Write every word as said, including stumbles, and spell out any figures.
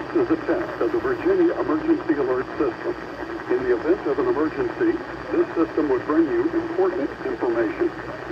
is a test of the Virginia Emergency Alert System. In the event of an emergency, this system would bring you important information.